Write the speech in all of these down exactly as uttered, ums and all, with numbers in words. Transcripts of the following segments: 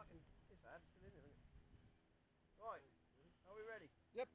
fucking piss ad still in there, isn't it? Right, are we ready? Yep.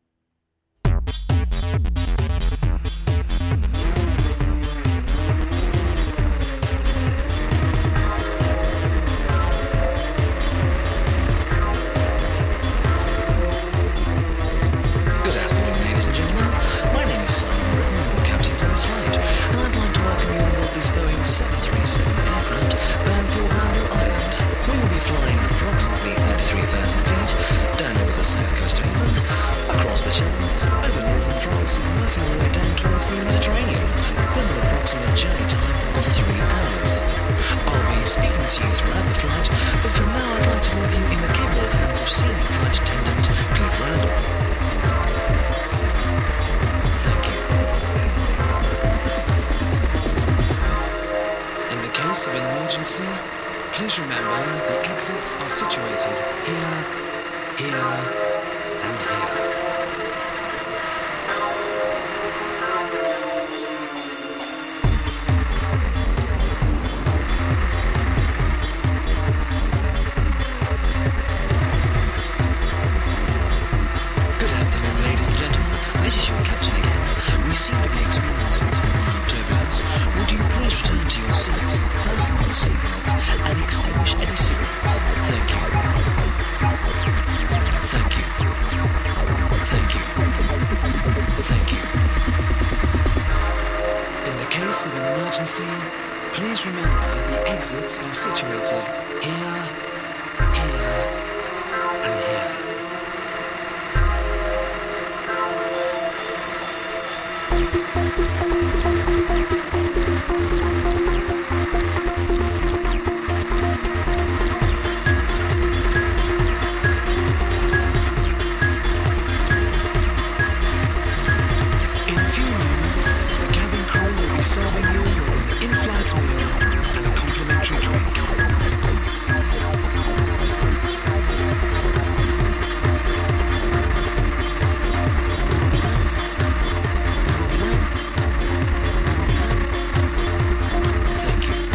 Good afternoon, ladies and gentlemen. My name is Simon Britton, your captain for this flight, and I'd like to welcome you on board this Boeing seven thirty-seven aircraft bound for Rambo Island. We will be flying approximately thirty-three thousand feet down over the south coast of England, across the Channel, over northern France, and working our way down towards the Mediterranean, with an approximate journey time of three hours. I'll be speaking to you throughout the flight, but for now I'd like to leave you in the capable hands of senior flight attendant Cliff Randall. Thank you. In the case of an emergency, please remember the exits are situated here, here, and here. Good afternoon, ladies and gentlemen. This is your captain again. We seem to be experiencing some mild turbulence. Would you please return to your seats, fasten your seatbelts, and extinguish any cigarettes? Thank you. Thank you. Thank you. Thank you. In the case of an emergency, please remember the exits are situated here, here, and here. In a few moments, the cabin crew will be serving you an in-flight meal and a complimentary drink. Thank you.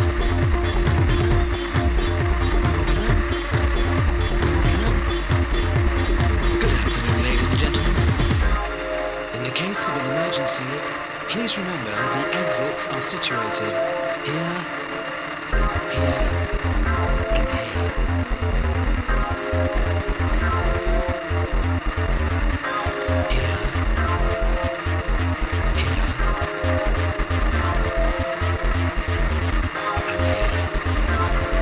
Good afternoon, ladies and gentlemen. In the case of an emergency, please remember the exits are situated here, here, and here. Here, here, and here.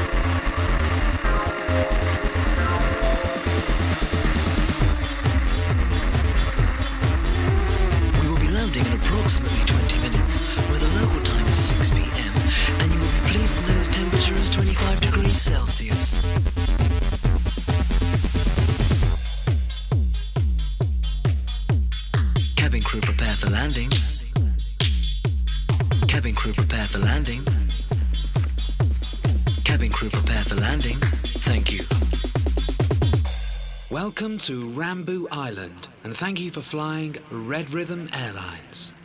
We will be landing in approximately twenty minutes, where the local time is six p m, and you will be pleased to know the temperature is twenty-five degrees Celsius. Cabin crew prepare for landing. Cabin crew prepare for landing. Cabin crew prepare for landing. Thank you. Welcome to Rambo Island, and thank you for flying Red Rhythm Airlines.